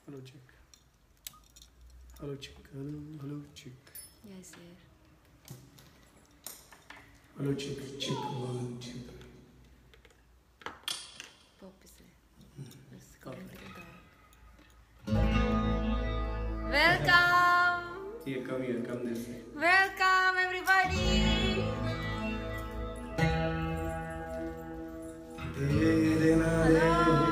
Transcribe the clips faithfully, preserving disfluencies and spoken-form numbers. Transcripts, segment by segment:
Hello, chick. Hello, chick. Hello, hello, chick. Yes, sir. Hello, chick. Chick, one, chick. Pop is Welcome! Here, come here, come this way. Welcome, everybody! Hello!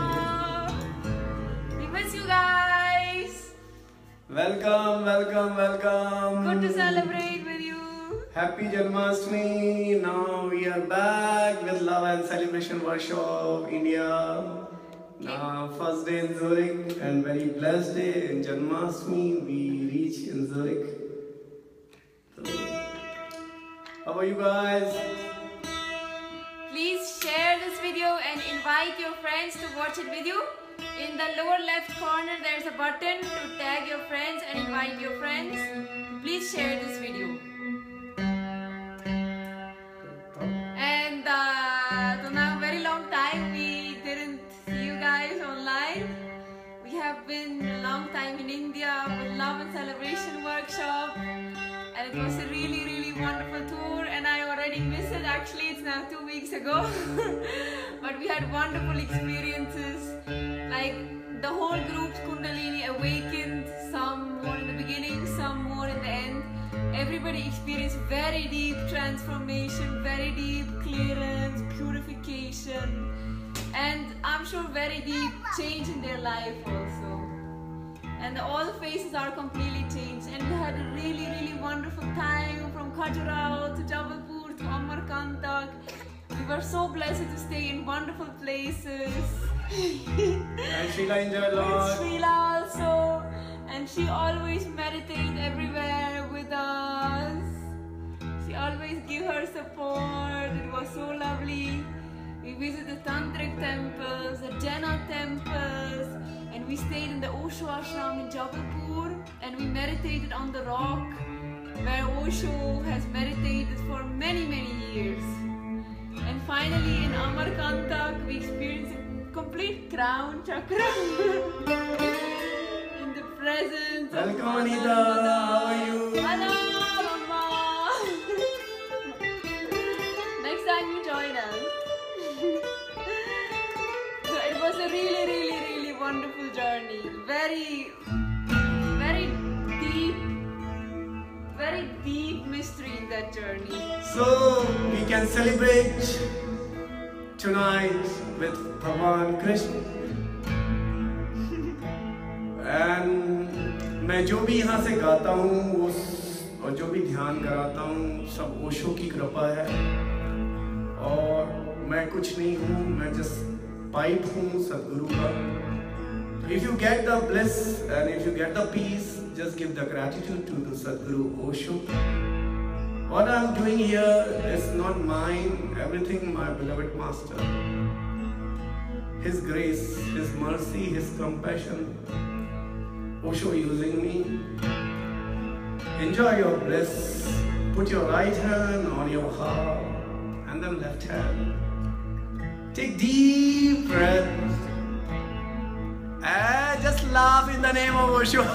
We miss you guys! Welcome, welcome, welcome. Good to celebrate with you. Happy Janmashtami. Now we are back with Love and Celebration Workshop, India. Now, first day in Zurich and very blessed day in Janmashtami. We reach in Zurich. So, how are you guys? Please share this video and invite your friends to watch it with you. In the lower left corner there is a button to tag your friends and invite your friends. Please share this video. And uh, so now very long time we didn't see you guys online. We have been a long time in India with Love and Celebration Workshop. And it was a really, really wonderful tour, and I already missed it. Actually, it's now two weeks ago. But we had wonderful experiences. Like the whole group's Kundalini awakened, some more in the beginning, some more in the end. Everybody experienced very deep transformation, very deep clearance, purification, and I'm sure very deep change in their life also. And all the faces are completely changed, and we had a really, really wonderful time from Khajuraho to Jabalpur to Amarkantak. We were so blessed to stay in wonderful places. And Shrila enjoyed a lot. And Shrila also, and she always meditated everywhere with us. She always gave her support. It was so lovely. We visited Tantric temples, the Jaina temples, and we stayed in the Osho ashram in Jabalpur, and we meditated on the rock where Osho has meditated for many, many years. And finally in Amarkantak we experienced a complete crown chakra in the presence of Welcome, Anita. How are you? Hello, Mama. Next time you join us. So it was a really, really, really wonderful journey. Very, very deep, very deep mystery in that journey. So we can celebrate tonight with Bhagwan Krishna. And मैं जो भी यहाँ से गाता हूँ और जो भी ध्यान कराता हूँ सब ओशो की कृपा है. और मैं कुछ नहीं हूँ, मैं just पाइप हूँ सद्गुरु का. If you get the bliss and if you get the peace, just give the gratitude to the Sadguru Osho. What I'm doing here is not mine, everything my beloved master. His grace, His mercy, His compassion. Osho using me. Enjoy your bliss. Put your right hand on your heart and then left hand. Take deep breath. And just laugh in the name of Osho.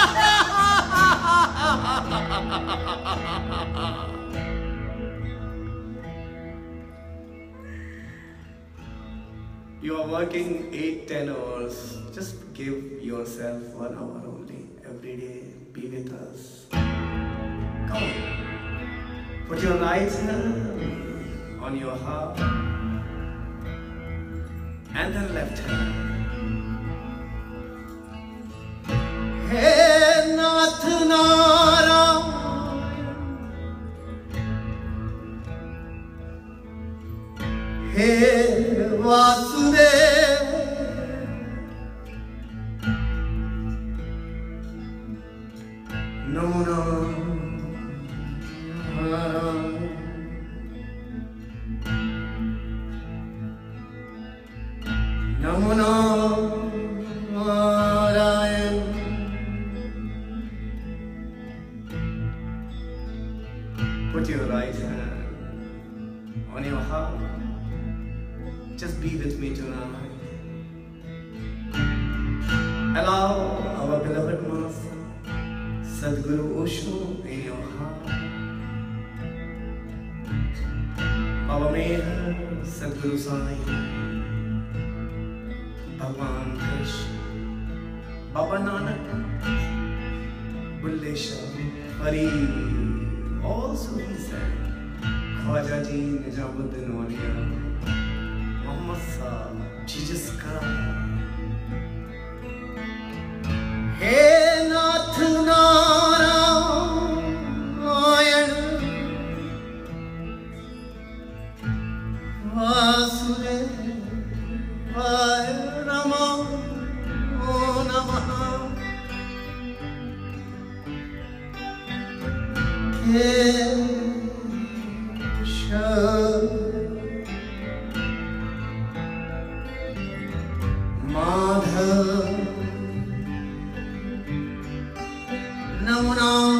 You are working eight, ten hours. Just give yourself one hour only every day. Be with us. Come on. Put your right hand on your heart and then left hand. Hey Nath Narayan, Hey Vasudev, Namo Narayan, Namo Narayan. Put your right hand on your heart. Just be with me tonight. Allow Sadguru Osho in your heart. Baba Meher, Sadguru Swami, Bhagwan Krishna, Baba Nanak, Bulle Shah, Hari. Also he said, Khwaja Ji, Nijamuddin Auliya, Muhammad Sahib, Jesus Christ. Hey Nath Narayan, Vasudevaya Namo Namaha. Keshav Madhav Namo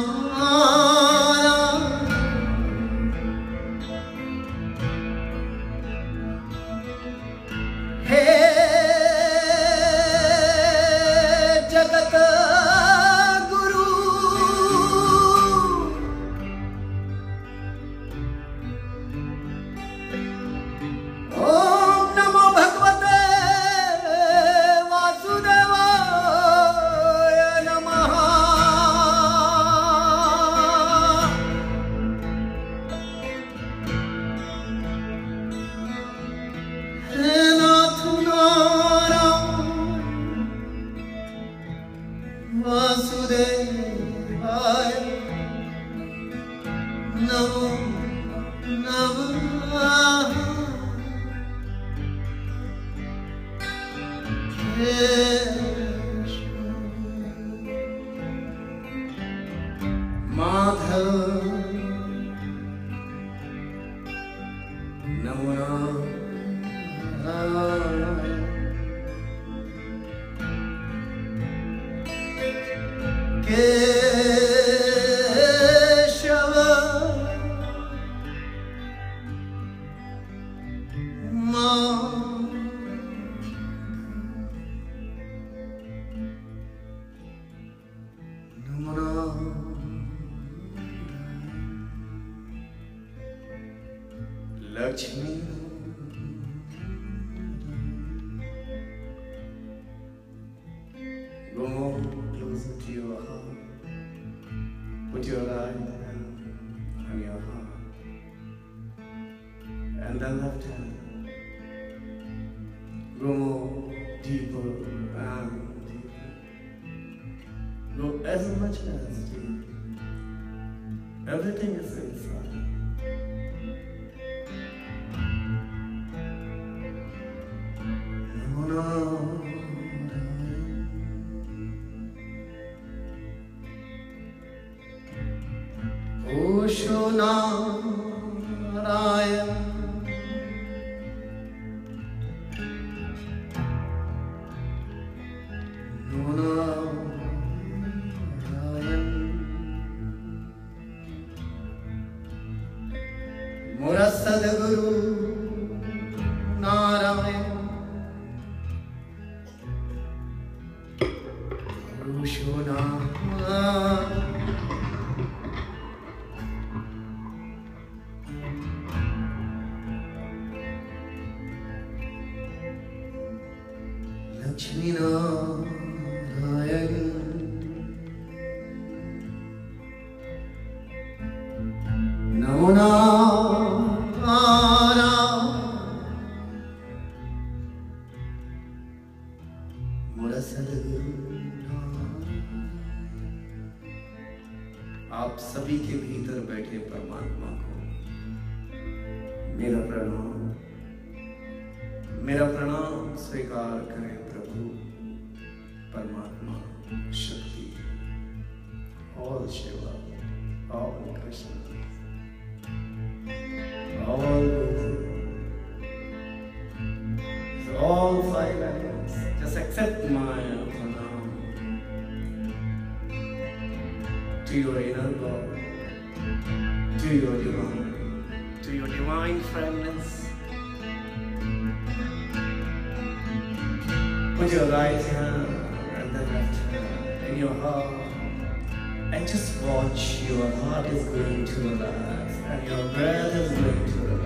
Lakshmi, go more closer to your heart. Put your right hand on your heart and the left hand. Go more deeper and deeper. Go as much as deep. Everything is inside. Osho Narayan, Narayan, Mora Sadguru Narayan. Lakshmi Narayan, Namo Narayan, Mora Sadguru. आप सभी के भीतर बैठे परमात्मा को मेरा प्रणाम, मेरा प्रणाम स्वीकार करें प्रभु परमात्मा शक्ति all Shiva, all Krishna, all so all five elements. Just accept my pranam to your inner God, to your divine, to your divine friendness. Put your right hand and the left hand in your heart and just watch your heart is going to relax and your breath is going to relax.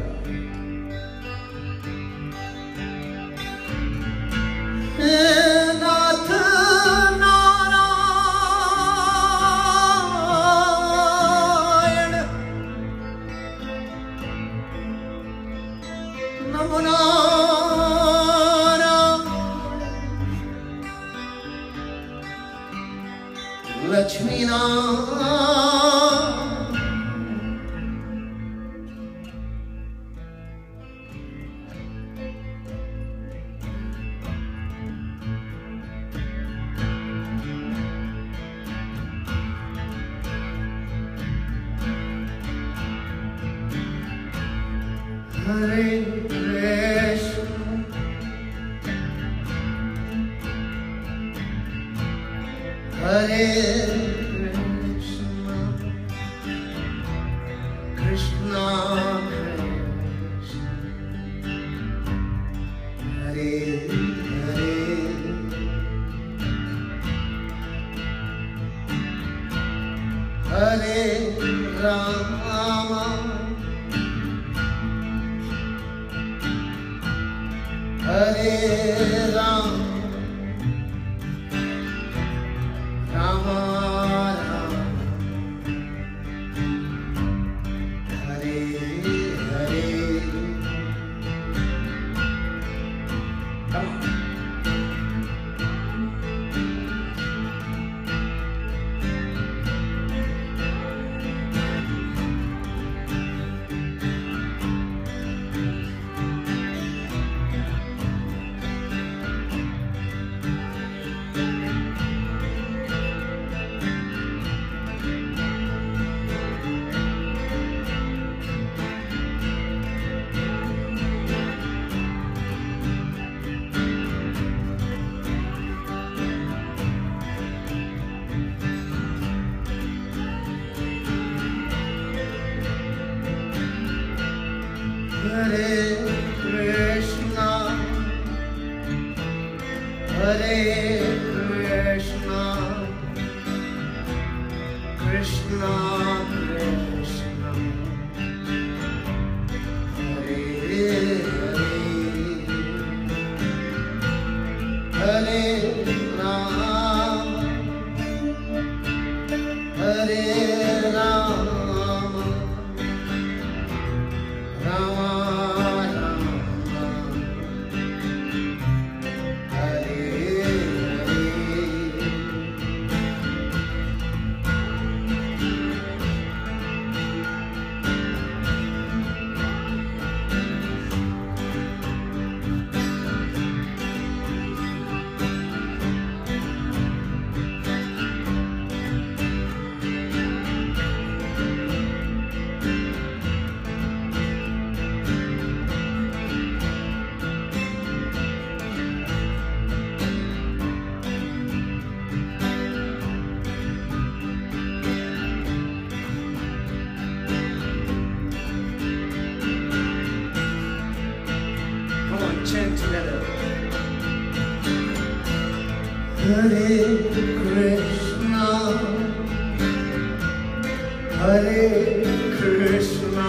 Hare Krishna, Hare Krishna, Krishna Krishna, Hare Hare, Hare Rama, Hare Ram, Rama Ram, Hare Hare. Come on. Hare Krishna, Hare Krishna, Krishna Krishna, Hare Hare, Hare Ram, Hare Ram, Rama chant together. Hare Krishna, Hare Krishna,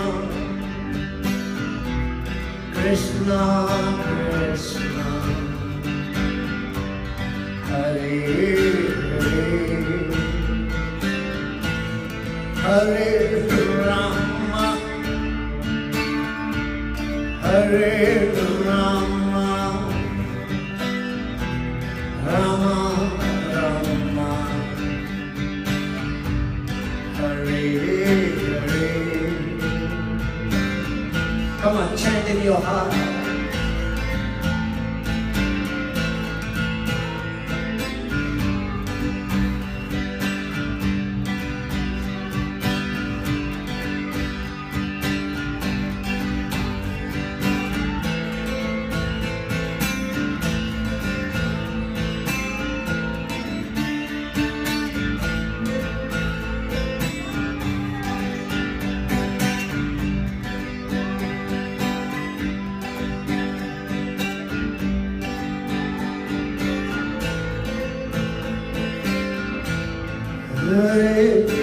Krishna Krishna, Hare Hare, Hare Rama, Hare Rama, Rama Rama, Hare Hare. Come on, chant in your heart. Hare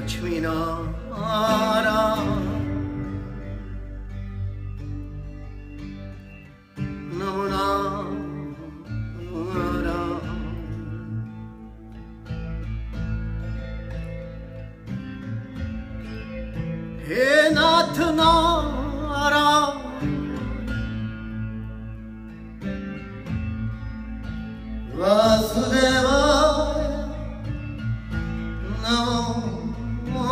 Lakshmi Narayana Namo Narayana. He Nath Narayana Vasudevaya Namo.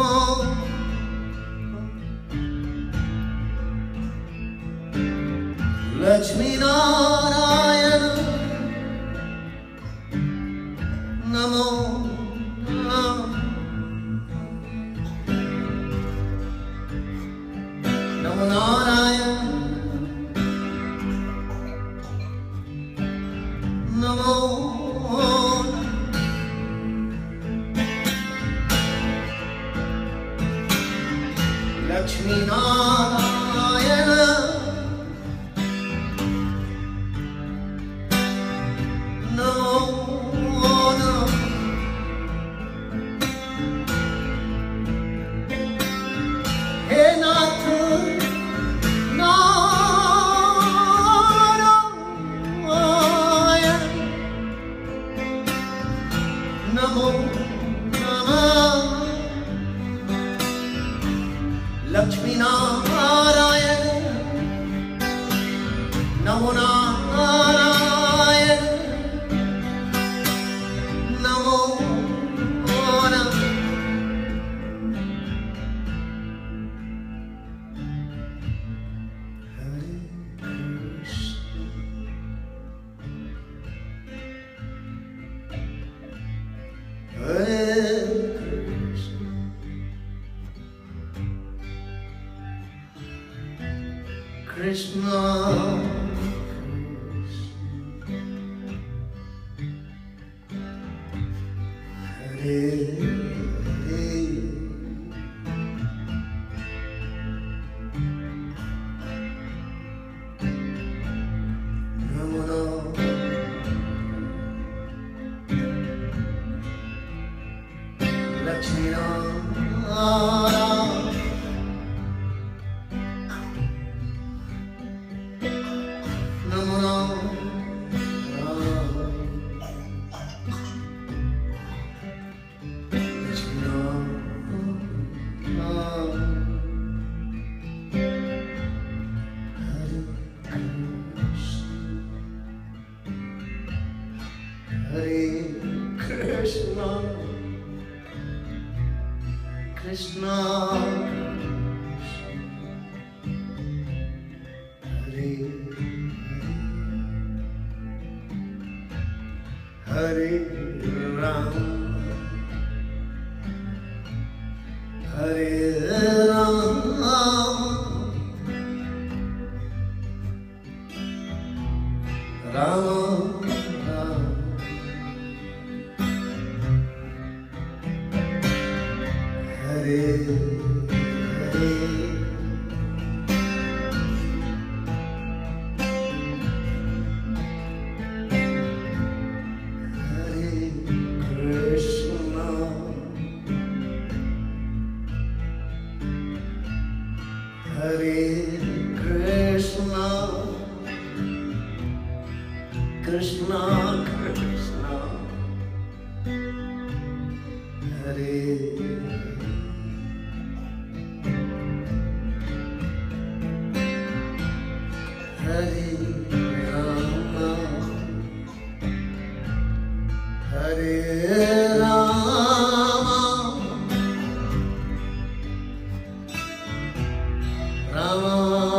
Lakshmi Narayana Namo. Namo Narayana Namo. Lakshmi Narayana Namo. He Nath Narayana Namo Namah. Lakshmi Narayana Namo Narayana Namo Namah. Hare Krishna, Krishna Hare Hare, Namo Lakshmi Narayana Namo Lakshmi Narayana. Hare Krishna, Krishna Hare Hare Ram, Hare Ram, Ram Ram, Hare Hare. Hare Krishna, Krishna Krishna, Hare Hare Rama, Hare Rama, Rama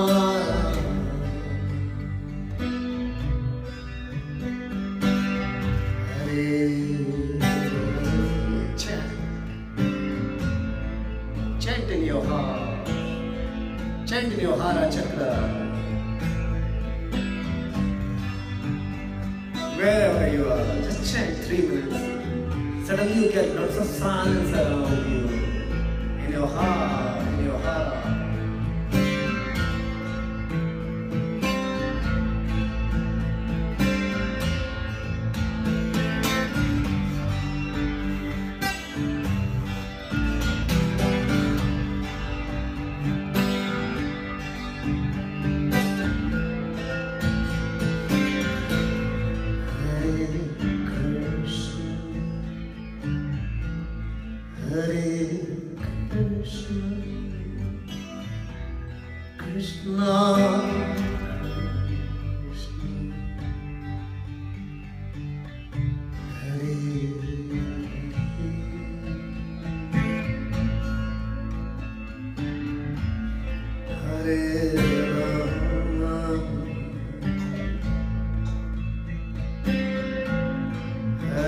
chant in your heart, chant in your hara chakra, wherever you are, just chant three minutes. Suddenly you get lots of silence around you, in your heart, in your hara.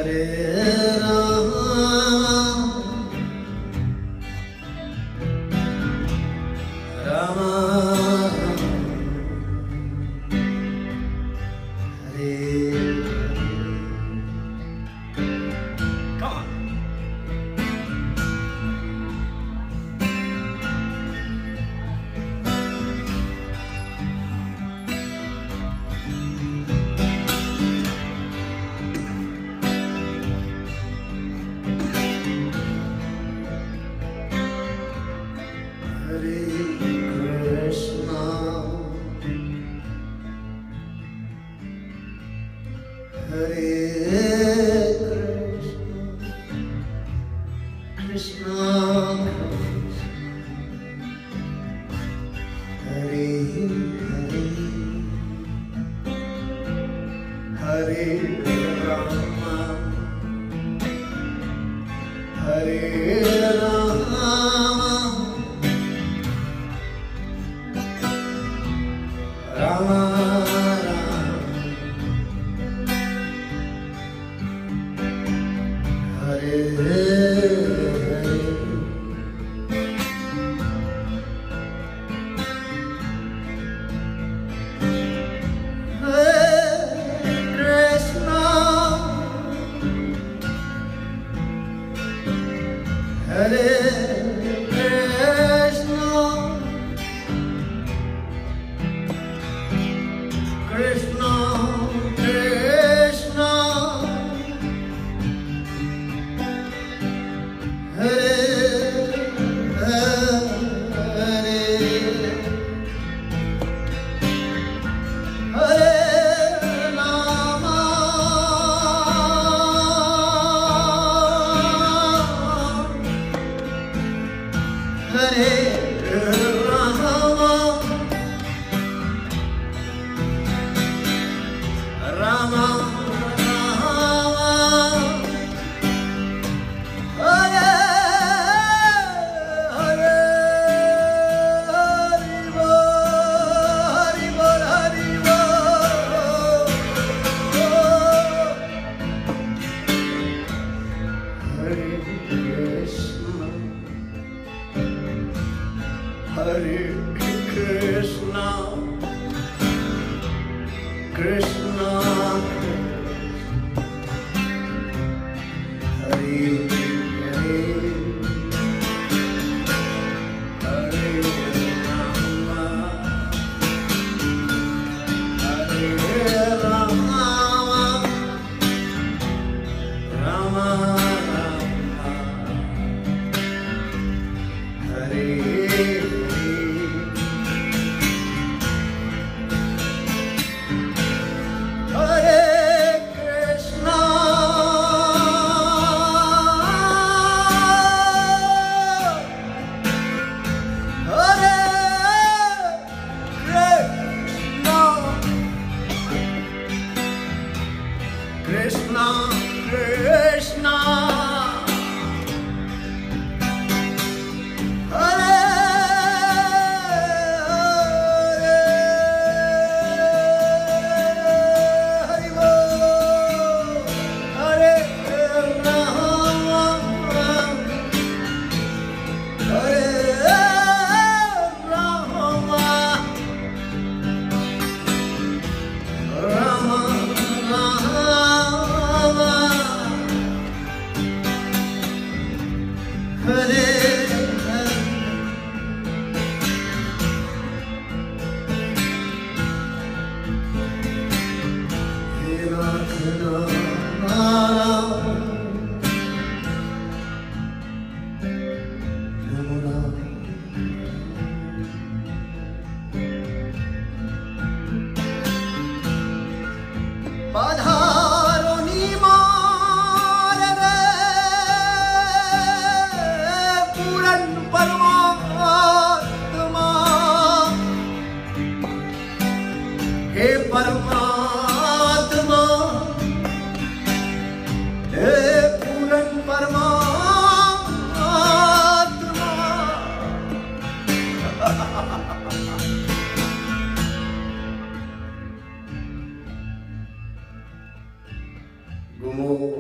Gumo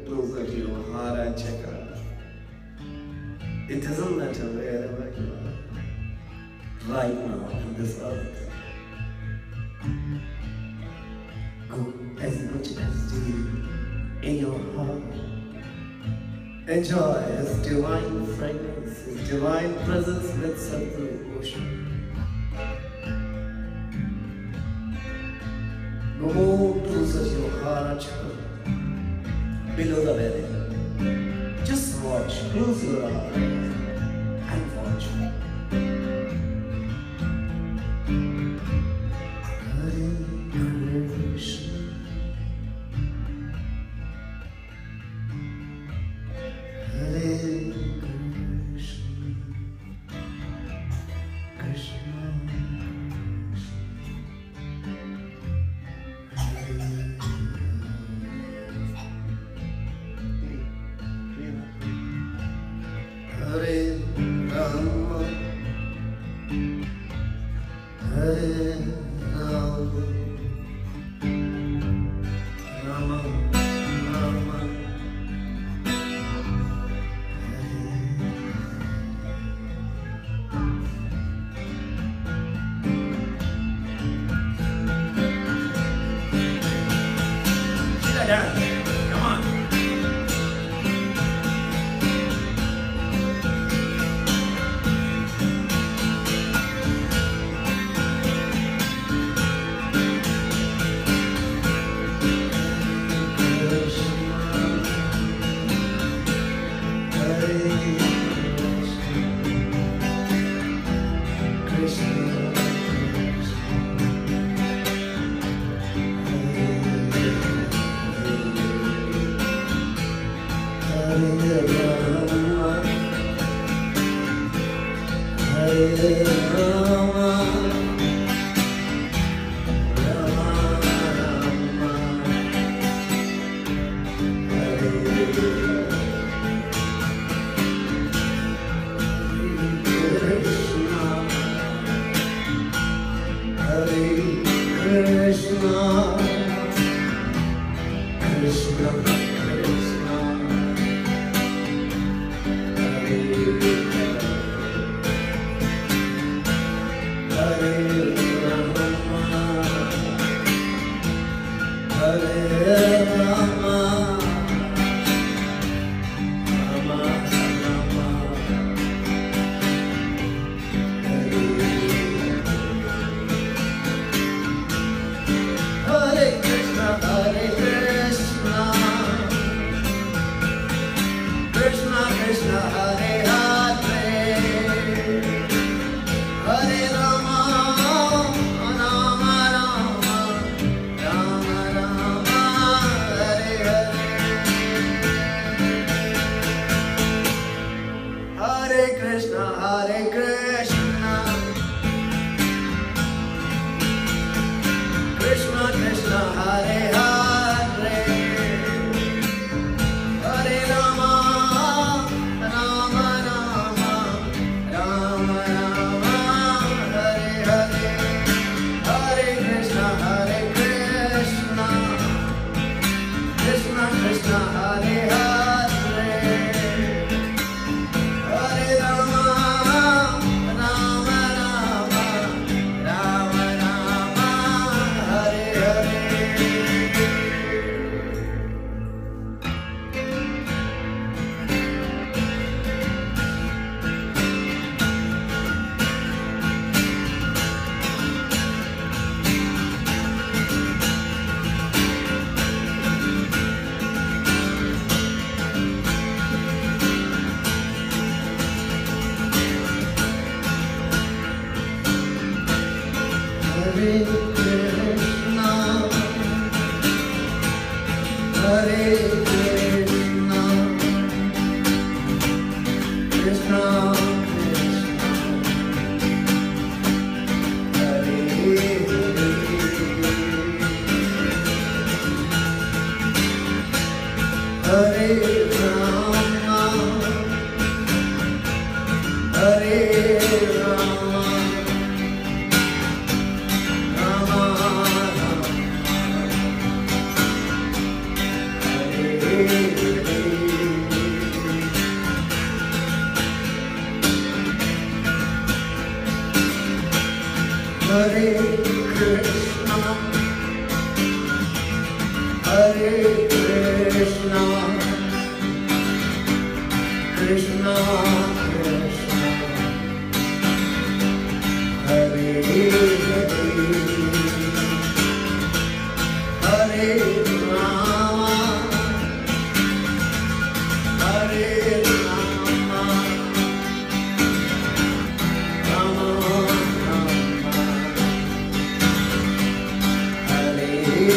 closer to your heart chakra. It doesn't matter wherever you are right now on this earth. Go as much as you in your heart. Enjoy His divine fragrance, His divine presence with Sadguru Ocean. Go more closer to your heart chakra, below the belly. Just watch, close your eyes and watch. Hare Krishna. Hare Krishna, Krishna Hare Rama, Hare Rama, Rama Rama. Come on. Hare Hare Krishna, Hare Krishna, Krishna Krishna, Hare Hare, Hare Rama, Hare Rama, Rama Rama, Hare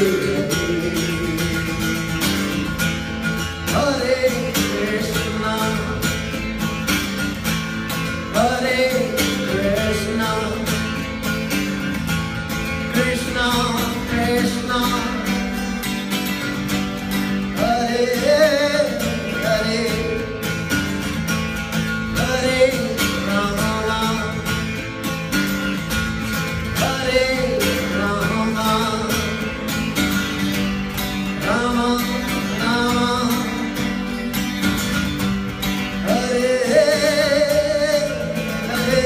Hare, Hare Krishna, Hare Krishna, Krishna Krishna, Hare Hare, Hare Rama, Hare Rama, Rama Rama, Hare Hare.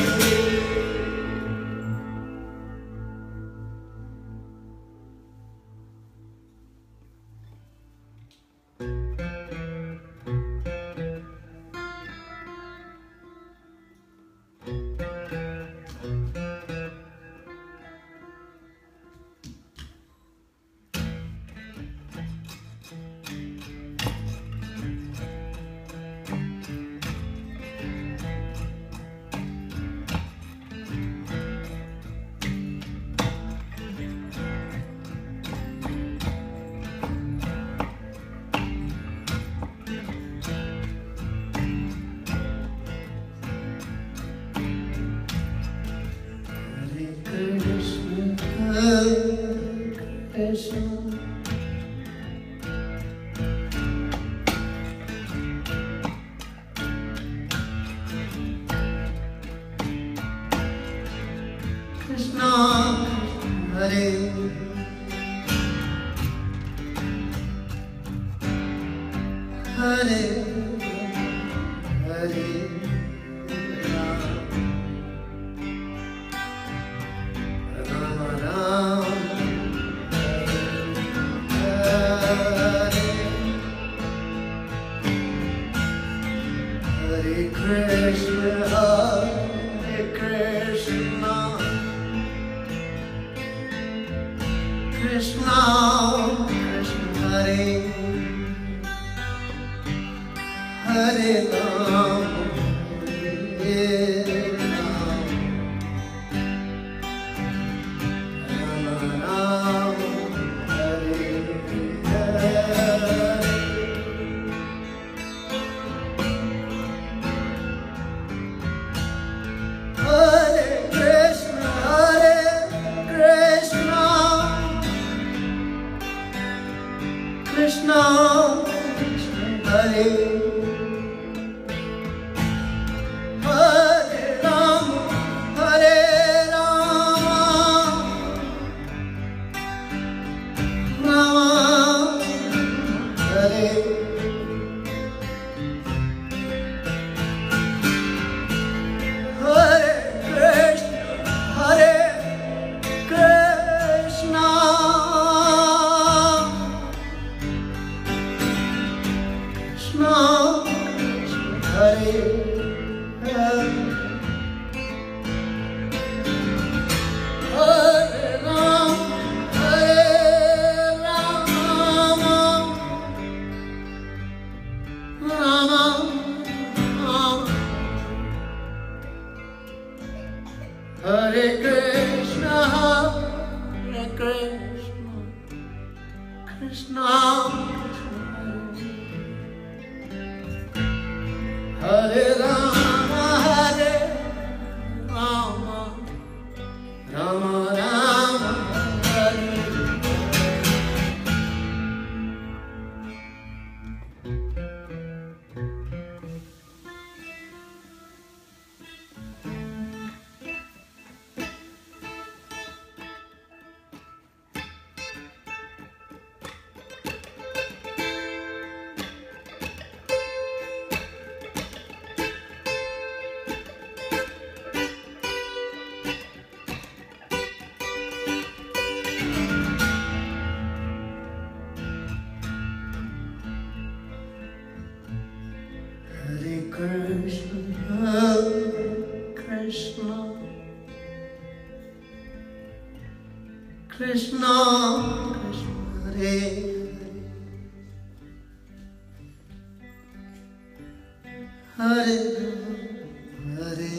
Krishna, Hare Hare, Hare Rama, Rama Hare, Hare Krishna, Hare Krishna, Krishna Krishna, Hare Hare Ram, Hare Ram, Rama Ram, Hare Hare. Hare Krishna, Hare Krishna, Krishna Krishna, Hare Hare Rama, Hare Rama, Rama Hare. Hare Krishna, Hare Krishna, Krishna Krishna, Hare Hare, Hare Ram, Hare Rama, Rama Rama, Hare Krishna, Hare Krishna, Krishna Hare Rama, Hare Rama, Rama Rama, Hare Krishna, Krishna, Krishna, Krishna, Hare Hare, Hare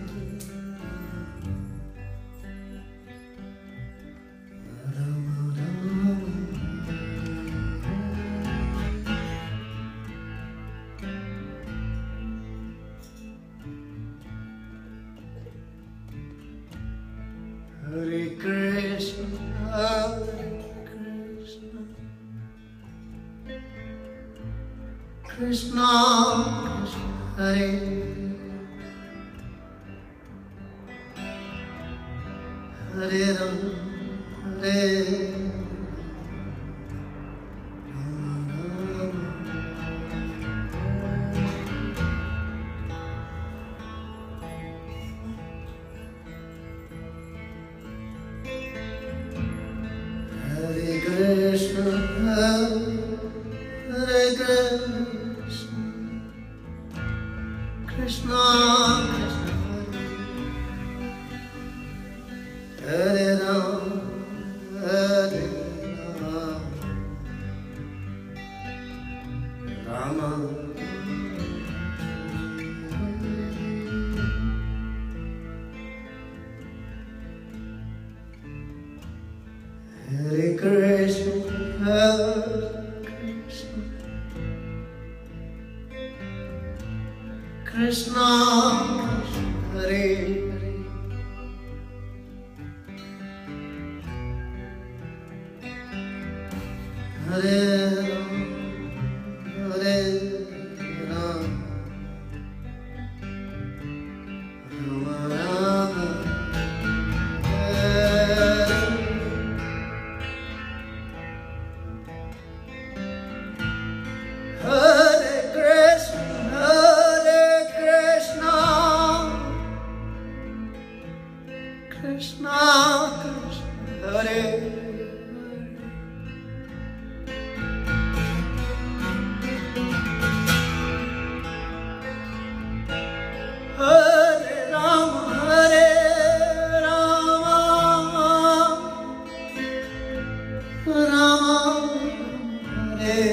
Hare Krishna, Hare Krishna, Krishna, Krishna, Hare Hare Rama, Hare Krishna, Hare Krishna, Krishna, Krishna, Hare Rama, Hare Rama, Rama. Hare Krishna, Hare Krishna, Krishna, Krishna, Hare Hare, Hare Rama, Hare Rama, Rama Rama, Hare Krishna, Hare Krishna, Krishna, Krishna, Hare Hare Rama, Hare Rama, Rama Hare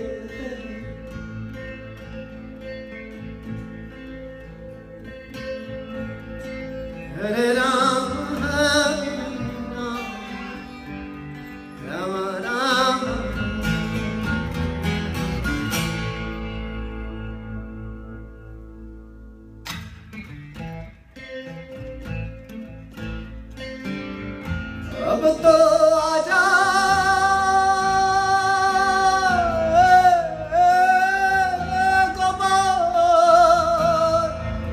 Hare Rama, Hare Rama, Rama Rama. अब तो आजा गोपाल,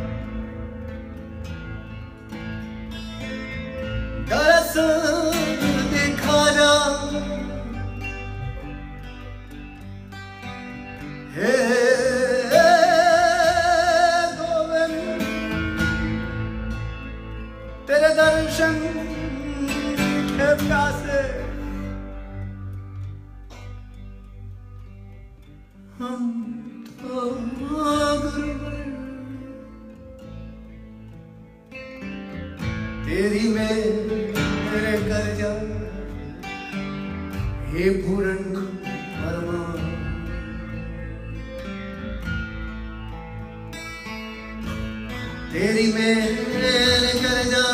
दरस दिखा जा, हे गोविंद तेरे दर्शन के प्यासे हम तो गुरु तेरी में मेरे कर जा, हे पूरन परमा तेरी में मेरे कर जा,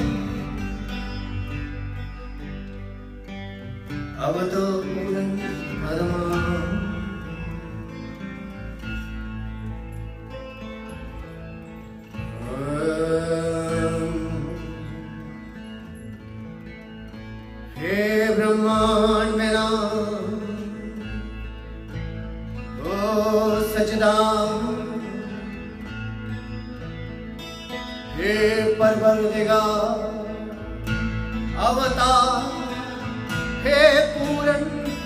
अब तो पूरन परमा हे ब्रह्मांड मेरा ओ सचदान, हे परवरदिगार अवतार, हे पूरन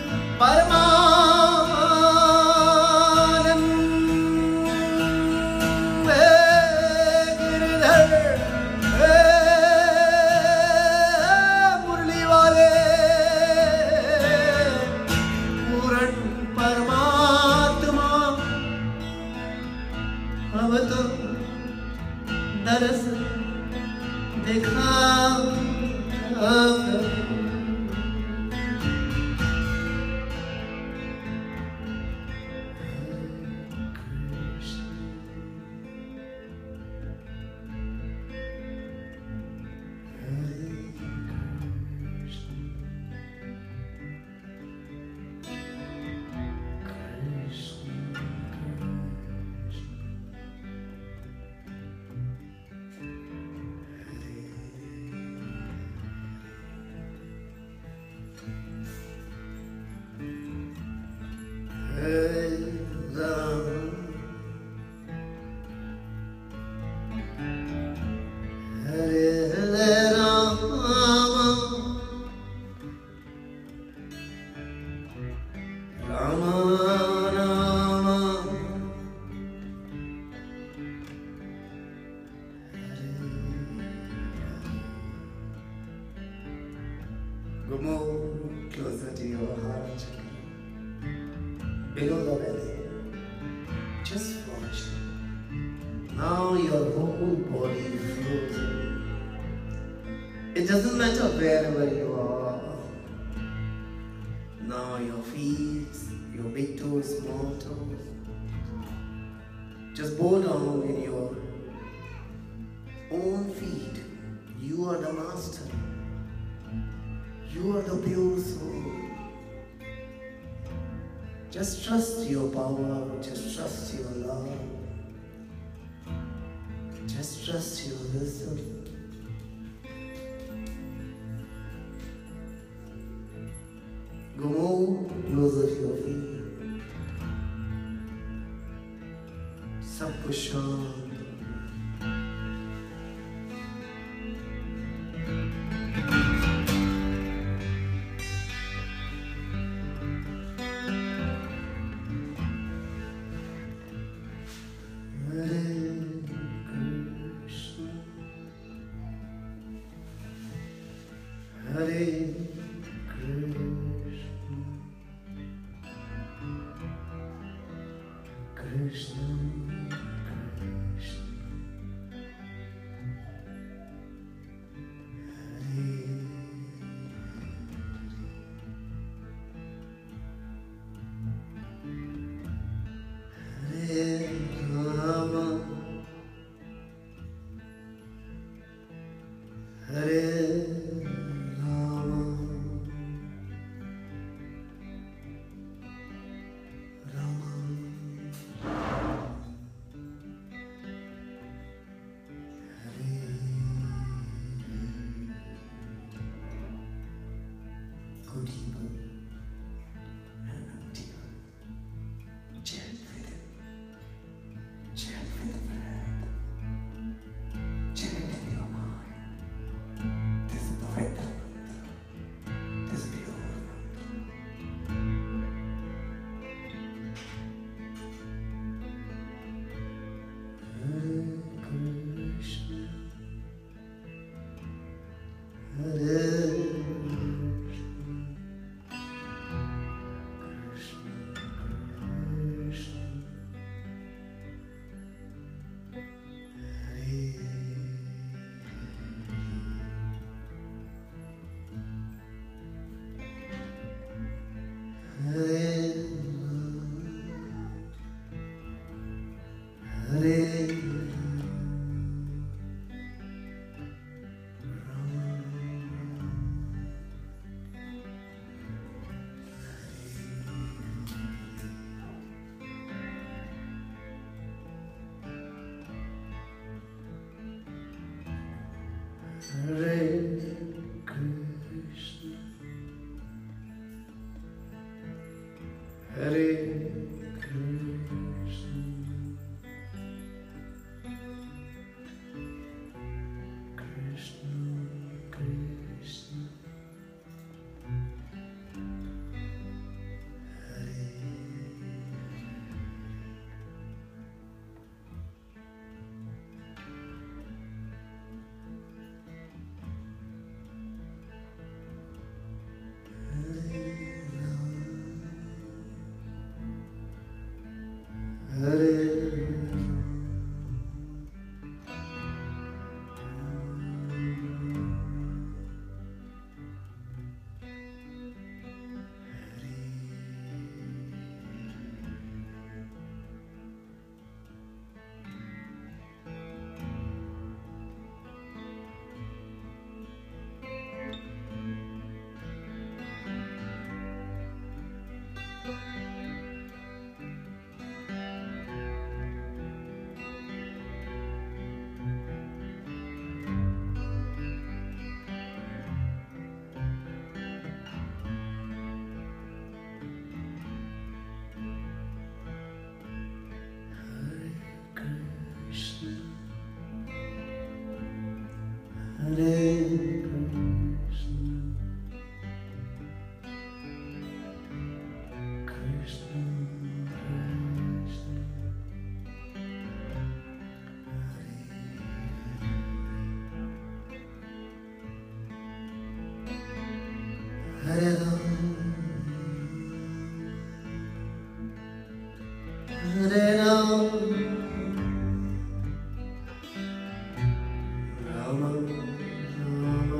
परमानंद, हे गिरधर, हे मुरली वाले, पूरन परमात्मा तरस दिखा Go more closer to your heart chakra, below the belly. Just watch. Now your whole body flows away. It doesn't matter wherever you are. Now your feet, your big toes, small toes. Just bow down in your own feet. You are the master. You are the pure soul. Just trust your power. Just trust your love. Just trust your wisdom. Go more closer to your feet. सब कुछ शांत. Hare Ram, Rama Rama,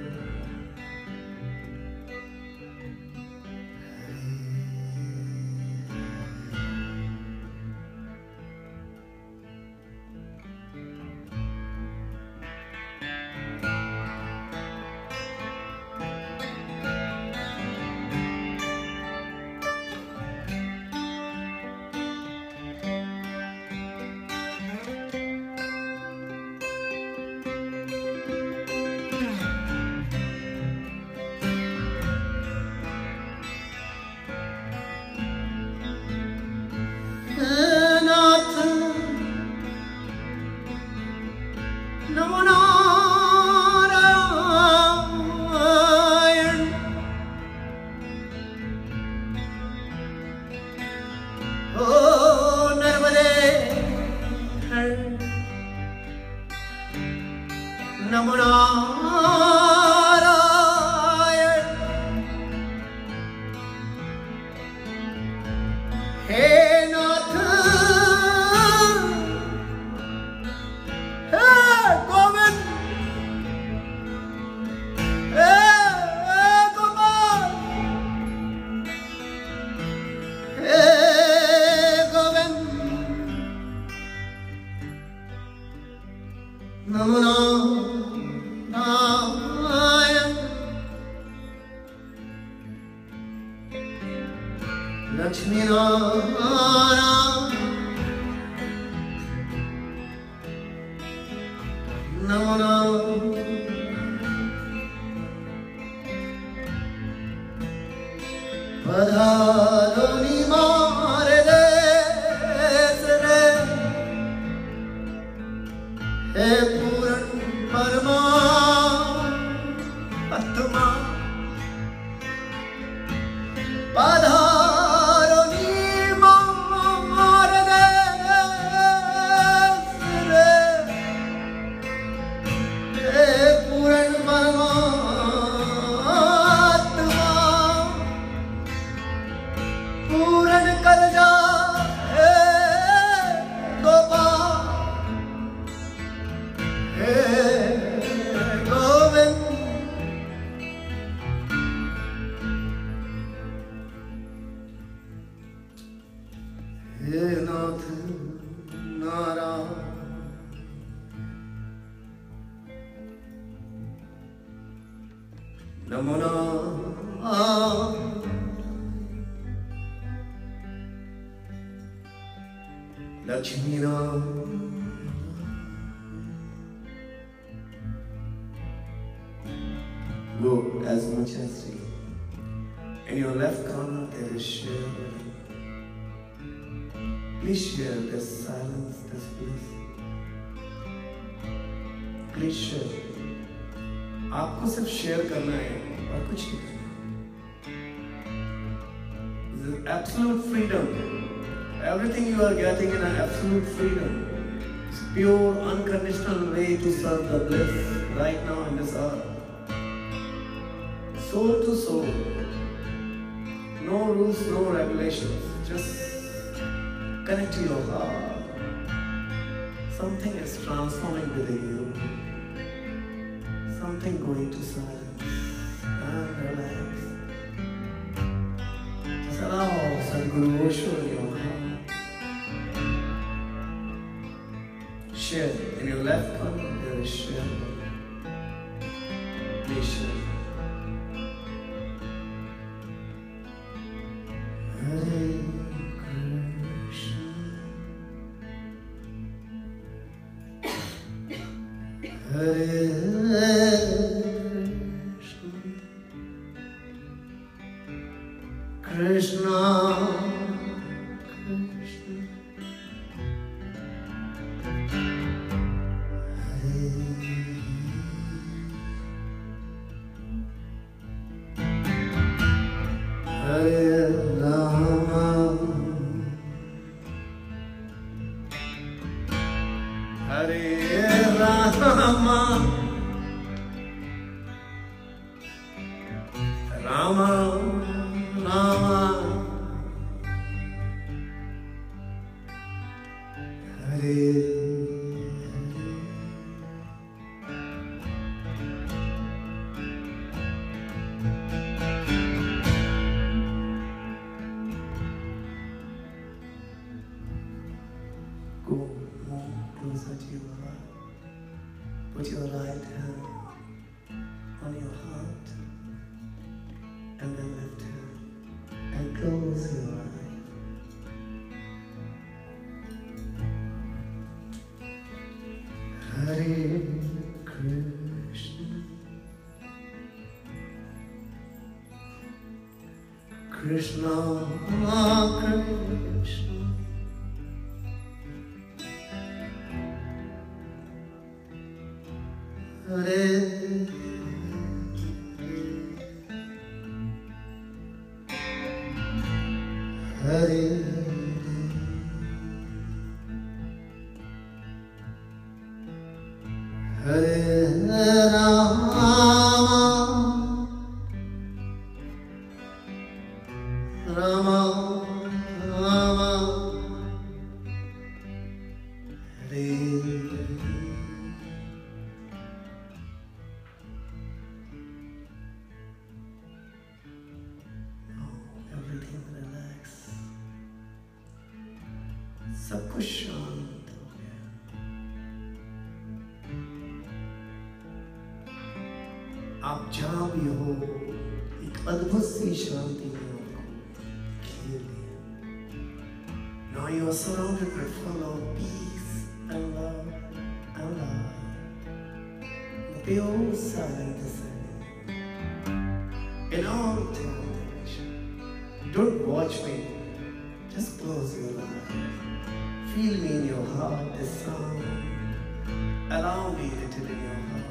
go as much as you. In your left corner there is share. Please share this silence, this bliss. Please share. आपको सिर्फ share करना है और कुछ नहीं करना. This is absolute freedom. Everything you are getting in an absolute freedom. It's pure, unconditional way to serve the bliss right now in this hour. Soul to soul. No rules, no regulations. Just connect to your heart. Something is transforming within you. Something going to silence and relax. Just allow Sadhguru Osho in your heart. Share. In your left corner there is share. Please share. Hare Krishna, Hare Krishna, Krishna, Krishna, Hare Hare Rama, Hare Rama, Go more closer to your heart. Put your right hand on your heart and then left hand and close your eyes. Hare Krishna, Krishna Krishna, Hare Hare Hare Rama, Rama Rama, Hare. Now everything relax. सब कुछ शांत हो गया. आप जहां भी हो एक अद्भुत सी शांति में आपको घेर लिया. Now you are surrounded by full of peace and love and love. The pure silent descending in all direction. Don't watch me. Just close your eyes. Feel me in your heart, the sound. Allow me to enter in your heart.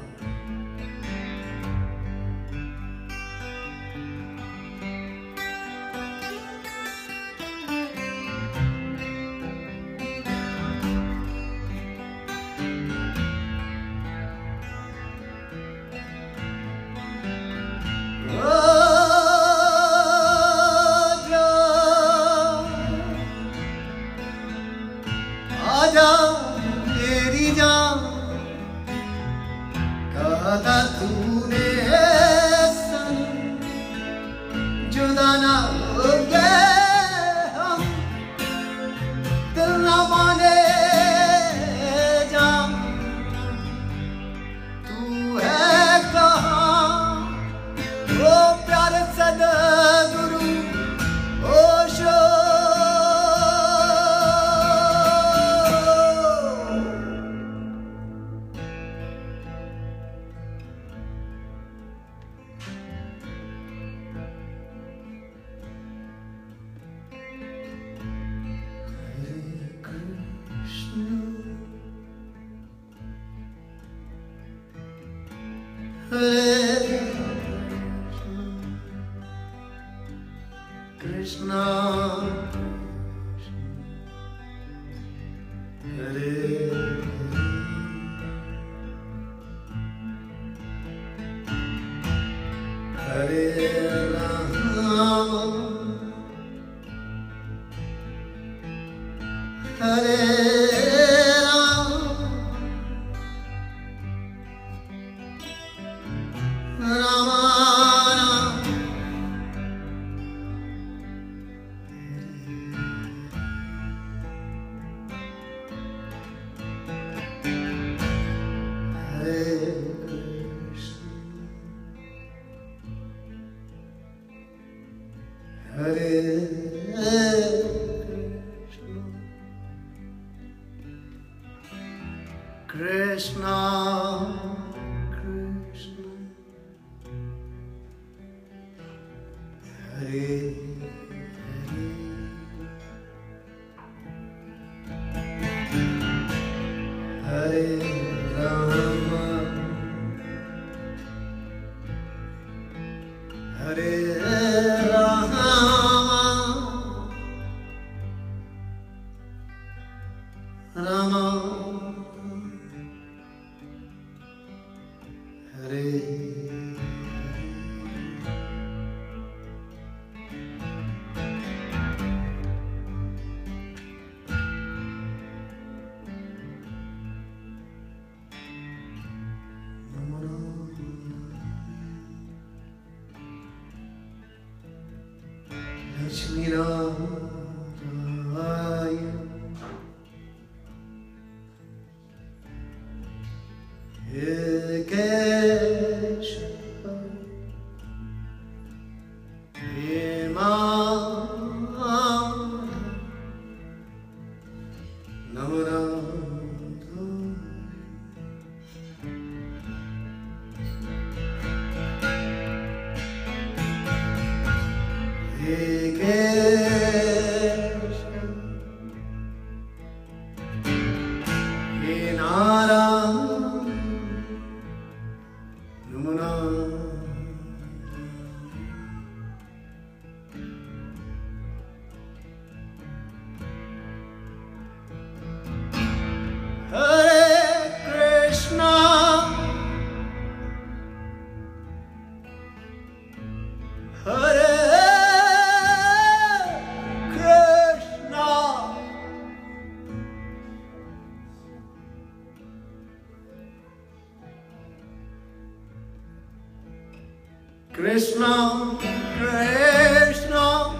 Krishna, Hare Hare Rama, Hare Krishna, Krishna, Hare Hare, Hare Rama, Hare Rama, Rama Hare. Shrila, Krishna, Krishna,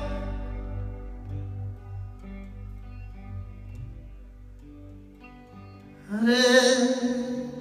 Hare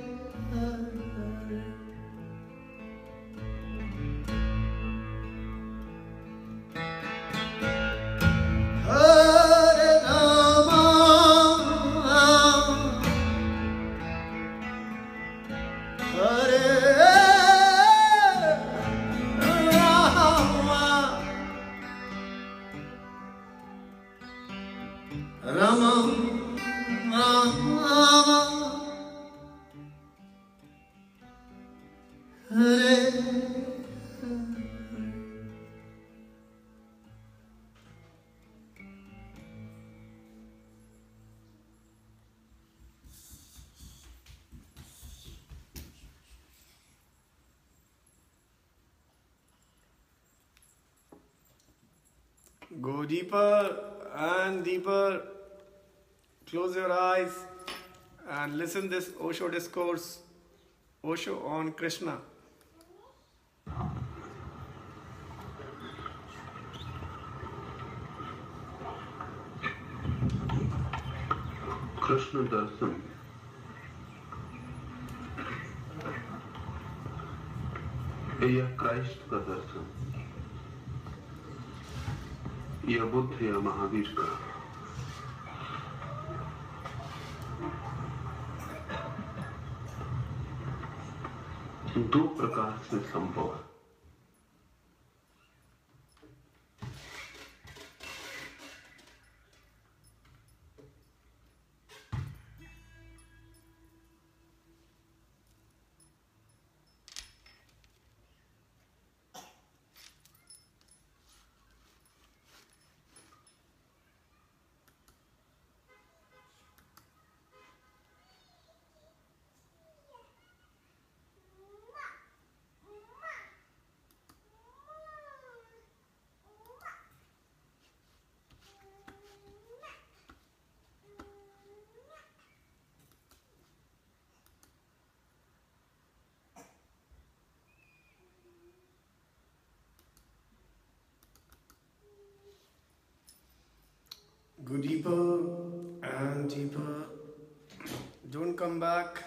Go deeper and deeper. Close your eyes and listen this Osho discourse. Osho on Krishna. Krishna दर्शन या Christ का दर्शन या बुद्ध या महावीर का दो प्रकार से संभव है। Go deeper and deeper. Don't come back.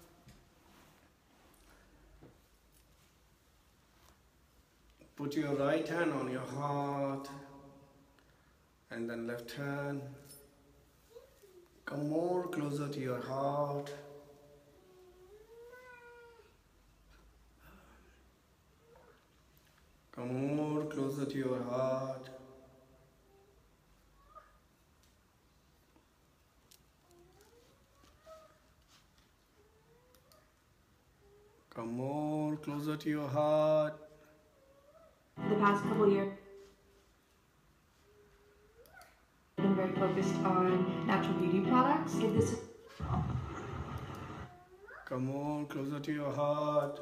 Put your right hand on your heart and then left hand. Come more closer to your heart. Come more closer to your heart. Come more closer to your heart. For the past couple years, I've been very focused on natural beauty products. Like this. Come more closer to your heart.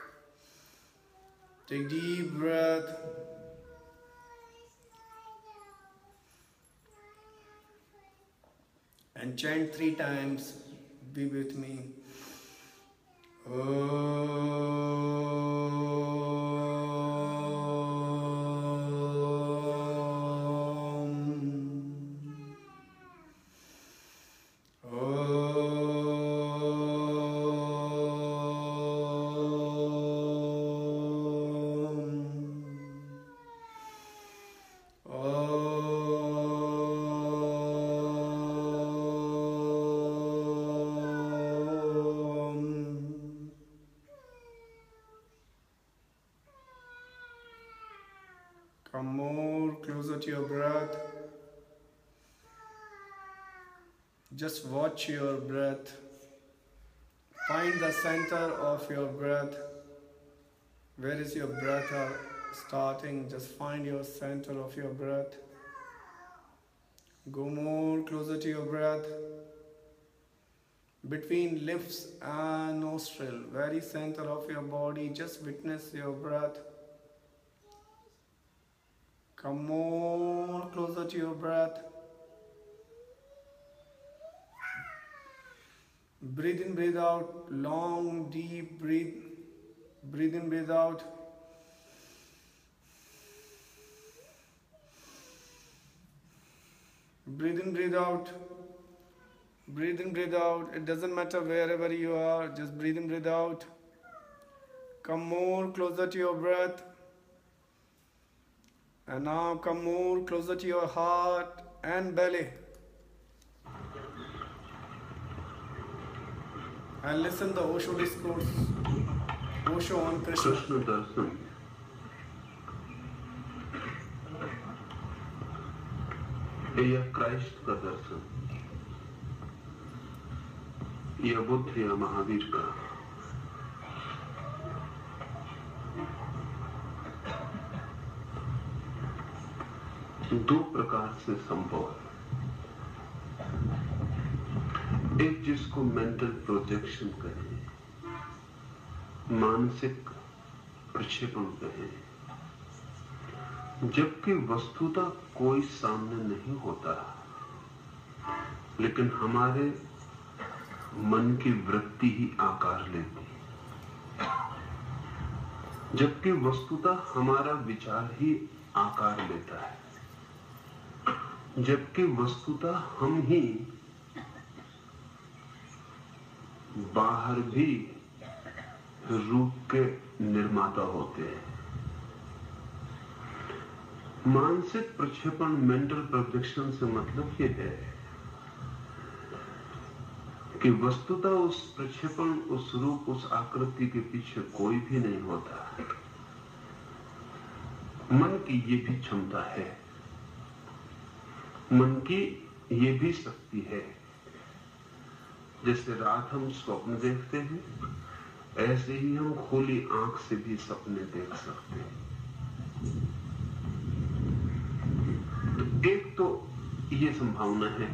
Take deep breath. And chant three times. Be with me. Come more closer to your breath. Just watch your breath. Find the center of your breath. Where is your breath starting? Just find your center of your breath. Go more closer to your breath. Between lips and nostril, very center of your body, just witness your breath. Come more closer to your breath. Breathe in, breathe out, long, deep breathe. Breathe in, breathe out. Breathe in, breathe out. Breathe in, breathe out. It doesn't matter wherever you are, just breathe in, breathe out. Come more closer to your breath. And now come more closer to your heart and belly. And listen the Osho discourse. Osho on Krishna. Krishna दर्शन यह Christ का दर्शन, यह बुद्ध या महावीर का दो प्रकार से संभव है। एक जिसको मेंटल प्रोजेक्शन कहें, मानसिक प्रक्षेपण कहें, जबकि वस्तुतः कोई सामने नहीं होता, लेकिन हमारे मन की वृत्ति ही आकार लेती, जबकि वस्तुतः हमारा विचार ही आकार लेता है, जबकि वस्तुतः हम ही बाहर भी रूप के निर्माता होते हैं। मानसिक प्रक्षेपण, मेंटल प्रोजेक्शन से मतलब यह है कि वस्तुतः उस प्रक्षेपण, उस रूप, उस आकृति के पीछे कोई भी नहीं होता। मन की ये भी क्षमता है, मन की ये भी शक्ति है। जैसे रात हम स्वप्न देखते हैं, ऐसे ही हम खुली आंख से भी सपने देख सकते हैं। तो एक तो ये संभावना है।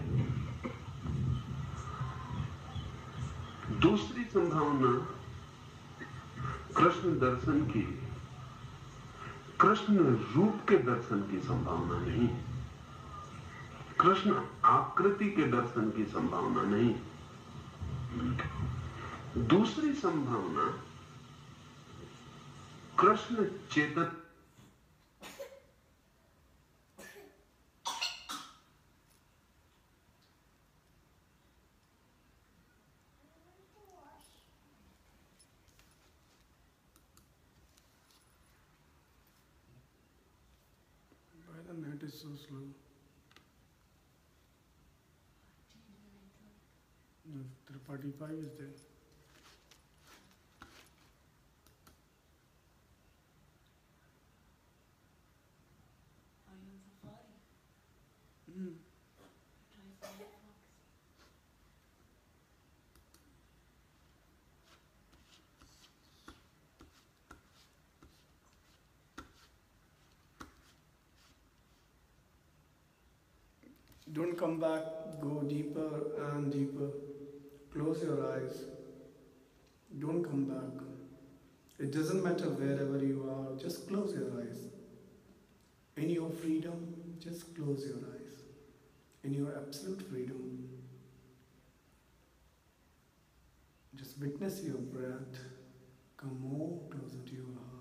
दूसरी संभावना कृष्ण दर्शन की, कृष्ण रूप के दर्शन की संभावना नहीं, कृष्ण आकृति के दर्शन की संभावना नहीं। दूसरी संभावना कृष्ण चेतन Why the net is so slow? three forty-five is there. Are you on safari? Mm. Try Firefox. Don't come back, go deeper and deeper. Close your eyes. Don't come back. It doesn't matter wherever you are, just close your eyes. In your freedom, just close your eyes. In your absolute freedom, just witness your breath. Come more closer to your heart.